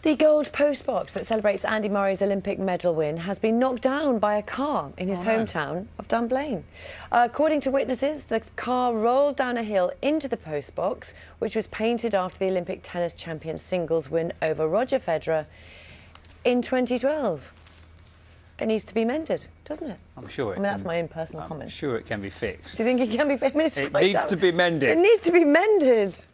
The gold postbox that celebrates Andy Murray's Olympic medal win has been knocked down by a car in his hometown of Dunblane. According to witnesses, the car rolled down a hill into the postbox, which was painted after the Olympic tennis champion singles win over Roger Federer in 2012. It needs to be mended, doesn't it? I'm sure it I mean, that's my own personal comment. I'm sure it can be fixed. Do you think it can be fixed? I mean, it needs to be mended. It needs to be mended.